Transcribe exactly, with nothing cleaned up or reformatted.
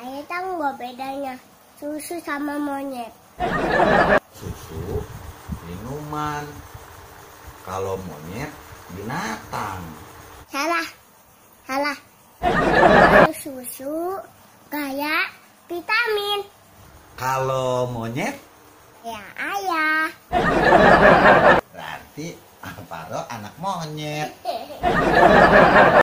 Ayah tahu nggak bedanya susu sama monyet? Susu minuman, kalau monyet binatang. Salah, salah. Susu kayak vitamin. Kalau monyet Ya ayah. berarti Alvaro anak monyet.